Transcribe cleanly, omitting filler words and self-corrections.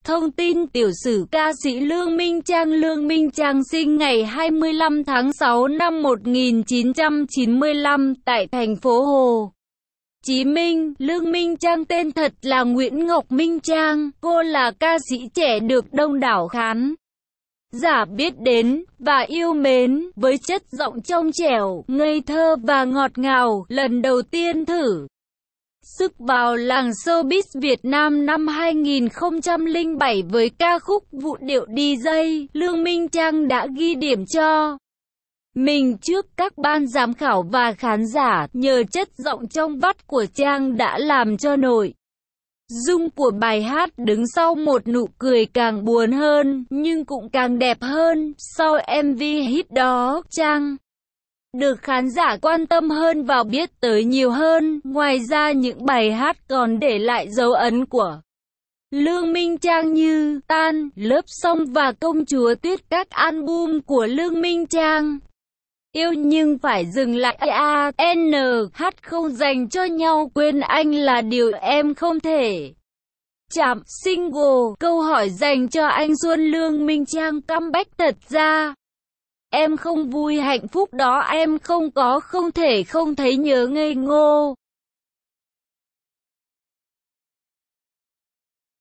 Thông tin tiểu sử ca sĩ Lương Minh Trang. Lương Minh Trang sinh ngày 25 tháng 6 năm 1995 tại thành phố Hồ Chí Minh. Lương Minh Trang tên thật là Nguyễn Ngọc Minh Trang. Cô là ca sĩ trẻ được đông đảo khán giả biết đến và yêu mến với chất giọng trong trẻo, ngây thơ và ngọt ngào. Lần đầu tiên thử sức vào làng showbiz Việt Nam năm 2007 với ca khúc Vũ điệu DJ, Lương Minh Trang đã ghi điểm cho mình trước các ban giám khảo và khán giả. Nhờ chất giọng trong vắt của Trang đã làm cho nội dung của bài hát Đứng sau một nụ cười càng buồn hơn, nhưng cũng càng đẹp hơn. Sau MV hit đó, Trang được khán giả quan tâm hơn và biết tới nhiều hơn. Ngoài ra, những bài hát còn để lại dấu ấn của Lương Minh Trang như Tan, Lớp Song và Công chúa Tuyết. Các album của Lương Minh Trang Yêu nhưng phải dừng lại, ANH không dành cho nhau, Quên anh là điều em không thể chạm, single Câu hỏi dành cho anh Xuân. Lương Minh Trang comeback. Thật ra em không vui, hạnh phúc đó em không có, không thể không thấy, nhớ ngây ngô.